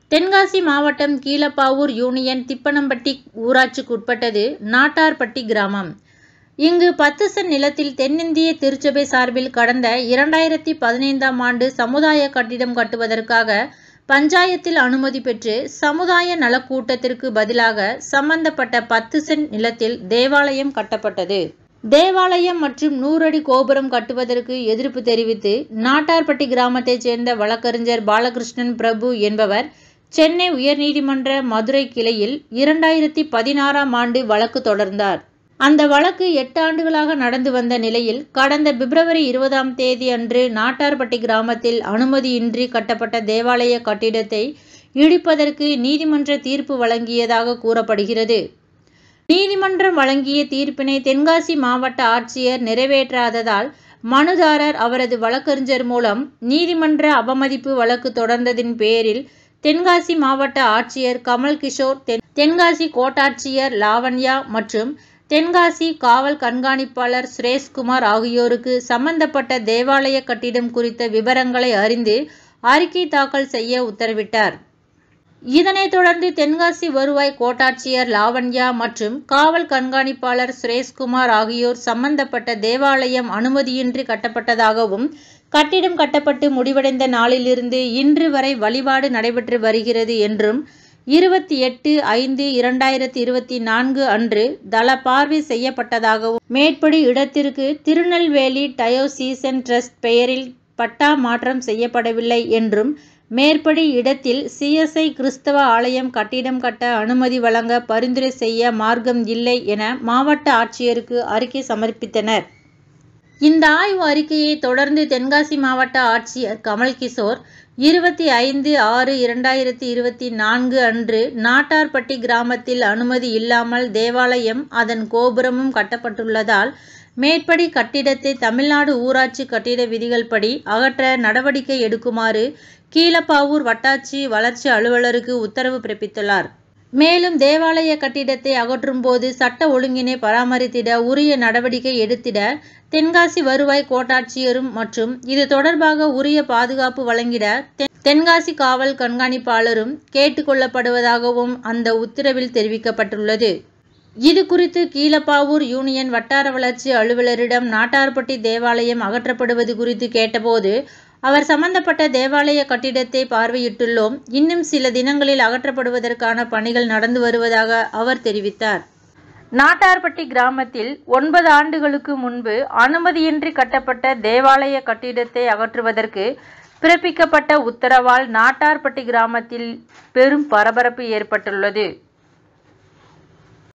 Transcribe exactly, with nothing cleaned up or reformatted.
தென்காசி மாவட்டம் கீழப்பாவூர் யூனியன் திப்பனம்பட்டி ஊராட்சிக்கு உட்பட்டது நாட்டார்பட்டி கிராமம். இங்கு பத்து சென்ட் நிலத்தில் தென்னிந்திய திருச்சபை சார்பில் கடந்த இரண்டாயிரத்தி பதினைந்தாம் ஆண்டு சமுதாய கட்டிடம் கட்டுவதற்காக பஞ்சாயத்தில் அனுமதி பெற்று சமுதாய நலக்கூட்டத்திற்கு பதிலாக சம்பந்தப்பட்ட பத்து சென்ட் நிலத்தில் தேவாலயம் கட்டப்பட்டது. தேவாலயம் மற்றும் நூறடி கோபுரம் கட்டுவதற்கு எதிர்ப்பு தெரிவித்து நாட்டார்பட்டி கிராமத்தைச் சேர்ந்த வழக்கறிஞர் பாலகிருஷ்ணன் பிரபு என்பவர் சென்னை உயர்நீதிமன்ற மதுரை கிளையில் இரண்டாயிரத்தி பதினாறாம் ஆண்டு வழக்கு தொடர்ந்தார். அந்த வழக்கு எட்டு ஆண்டுகளாக நடந்து வந்த நிலையில் கடந்த பிப்ரவரி இருபதாம் தேதி அன்று நாட்டார்பட்டி கிராமத்தில் அனுமதியின்றி கட்டப்பட்ட தேவாலய கட்டிடத்தை இடிப்பதற்கு நீதிமன்ற தீர்ப்பு வழங்கியதாக கூறப்படுகிறது. நீதிமன்றம் வழங்கிய தீர்ப்பினை தென்காசி மாவட்ட ஆட்சியர் நிறைவேற்றாததால் மனுதாரர் அவரது வழக்கறிஞர் மூலம் நீதிமன்ற அவமதிப்பு வழக்கு தொடர்ந்ததின் பேரில் தென்காசி மாவட்ட ஆட்சியர் கமல் கிஷோர், தென்காசி கோட்டாட்சியர் லாவண்யா மற்றும் தென்காசி காவல் கண்காணிப்பாளர் சுரேஷ்குமார் ஆகியோருக்கு சம்பந்தப்பட்ட தேவாலய கட்டிடம் குறித்த விவரங்களை அறிந்து அறிக்கை தாக்கல் செய்ய உத்தரவிட்டார். இதனைத் தொடர்ந்து தென்காசி வருவாய் கோட்டாட்சியர் லாவண்யா மற்றும் காவல் கண்காணிப்பாளர் சுரேஷ்குமார் ஆகியோர் சம்பந்தப்பட்ட தேவாலயம் அனுமதியின்றி கட்டப்பட்டதாகவும், கட்டிடம் கட்டப்பட்டு முடிவடைந்த நாளிலிருந்து இன்று வரை வழிபாடு நடைபெற்று வருகிறது என்றும், இருபத்தி எட்டு ஐந்து இரண்டாயிரத்தி இருபத்தி நான்கு அன்று தள பார்வை செய்யப்பட்டதாகவும், மேற்படி இடத்திற்கு திருநெல்வேலி டயோசீசன் டிரஸ்ட் பெயரில் பட்டா மாற்றம் செய்யப்படவில்லை என்றும், மேற்படி இடத்தில் சிஎஸ்ஐ கிறிஸ்தவ ஆலயம் கட்டிடம் கட்ட அனுமதி வழங்க பரிந்துரை செய்ய மார்க்கம் இல்லை என மாவட்ட ஆட்சியருக்கு அறிக்கை சமர்ப்பித்தனர். இந்த ஆய்வு அறிக்கையை தொடர்ந்து தென்காசி மாவட்ட ஆட்சியர் கமல் கிஷோர் இருபத்தி ஐந்து ஆறு இரண்டாயிரத்தி இருபத்தி நான்கு அன்று நாட்டார்பட்டி கிராமத்தில் அனுமதி இல்லாமல் தேவாலயம் அதன் கோபுரமும் கட்டப்பட்டுள்ளதால் மேற்படி கட்டிடத்தை தமிழ்நாடு ஊராட்சி கட்டிட விதிகள் படி அகற்ற நடவடிக்கை எடுக்குமாறு கீழப்பாவூர் வட்டாட்சி வளர்ச்சி அலுவலருக்கு உத்தரவு பிறப்பித்துள்ளார். மேலும் தேவாலய கட்டிடத்தை அகற்றும் போது சட்ட ஒழுங்கினை பராமரித்திட உரிய நடவடிக்கை எடுத்திட தென்காசி வருவாய் கோட்டாட்சியரும் மற்றும் இது தொடர்பாக உரிய பாதுகாப்பு வழங்கிட தென்காசி காவல் கண்காணிப்பாளரும் கேட்டுக்கொள்ளப்படுவதாகவும் அந்த உத்தரவில் தெரிவிக்கப்பட்டுள்ளது. இது குறித்து கீழப்பாவூர் யூனியன் வட்டார வளர்ச்சி அலுவலரிடம் நாட்டார்பட்டி தேவாலயம் அகற்றப்படுவது குறித்து கேட்டபோது, அவர் சம்பந்தப்பட்ட தேவாலய கட்டிடத்தை பார்வையிட்டுள்ளோம், இன்னும் சில தினங்களில் அகற்றப்படுவதற்கான பணிகள் நடந்து வருவதாக அவர் தெரிவித்தார். நாட்டார்பட்டி கிராமத்தில் ஒன்பது ஆண்டுகளுக்கு முன்பு அனுமதியின்றி கட்டப்பட்ட தேவாலய கட்டிடத்தை அகற்றுவதற்கு பிறப்பிக்கப்பட்ட உத்தரவால் நாட்டார்பட்டி கிராமத்தில் பெரும் பரபரப்பு ஏற்பட்டுள்ளது.